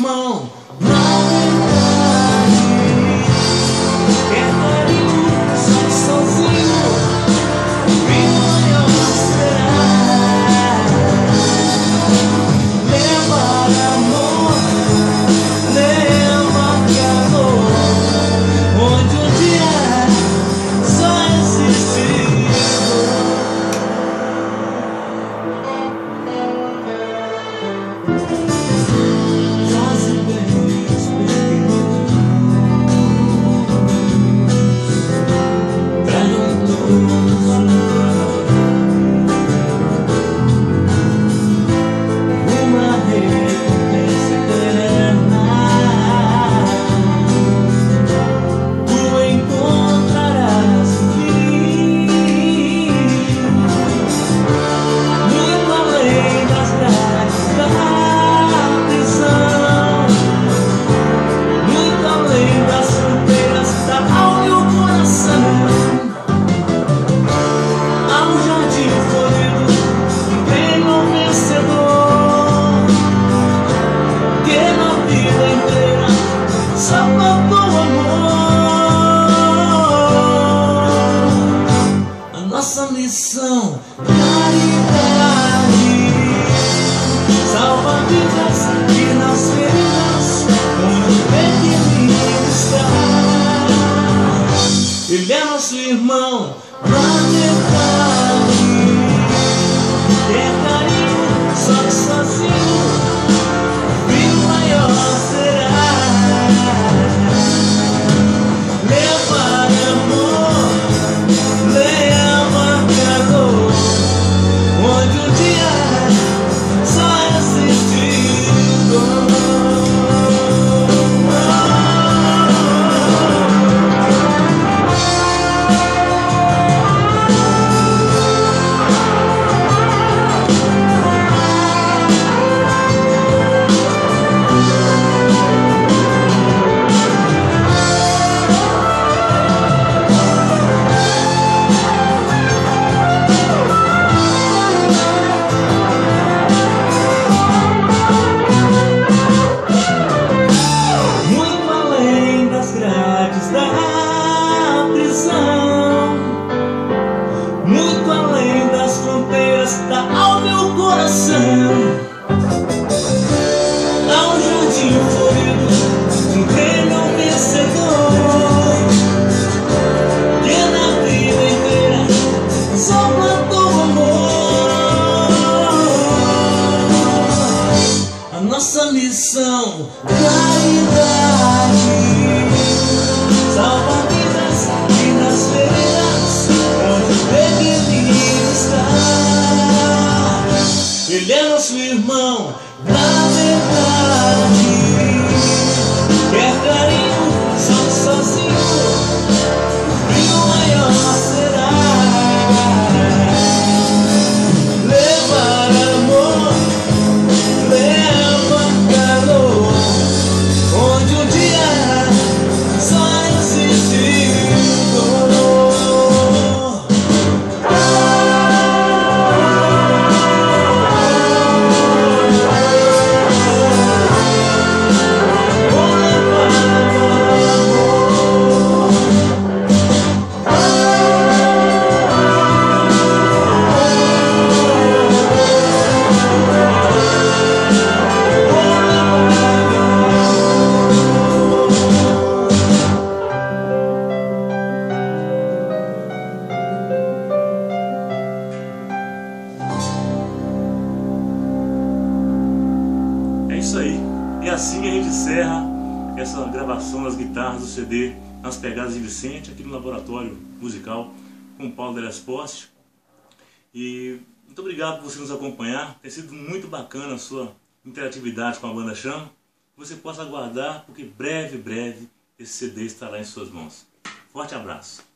irmão. Na verdade, quer carinho, só sozinho, bem maior será. Leva amor, leva calor, onde um dia só existe nossa missão, caridade, salva vidas e nas feridas, onde o pequenino está. Ele é nosso irmão, na verdade, é carinho, só que sozinho, bem maior será. Levar amor, onde um dia só existe dor. Muito além das fronteiras da alma e o coração, há um jardim florido, um prêmio vencedor, que na vida inteira só plantou amor. A nossa missão, caridade, salva vidas e nas feridas, onde o pequenino está. Ele é nosso irmão, na verdade, quer carinho, só sozinho, brilho maior será. Levar amor, leva calor, onde um dia só existe dor. É isso aí, e assim a gente encerra essa gravação das guitarras do CD Nas Pegadas de Vicente, aqui no Laboratório Musical com o Paulo Deles Poste. E muito obrigado por você nos acompanhar, tem sido muito bacana a sua interatividade com a banda Chama. Você possa aguardar, porque breve esse CD estará em suas mãos. Forte abraço!